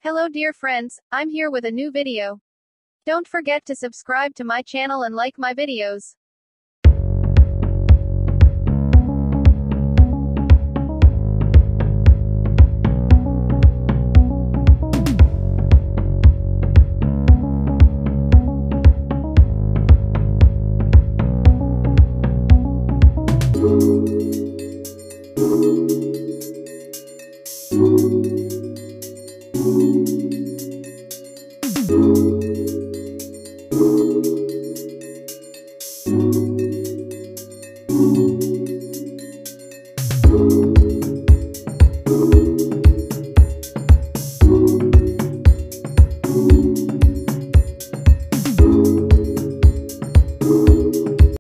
Hello dear friends, I'm here with a new video. Don't forget to subscribe to my channel and like my videos. Thank you.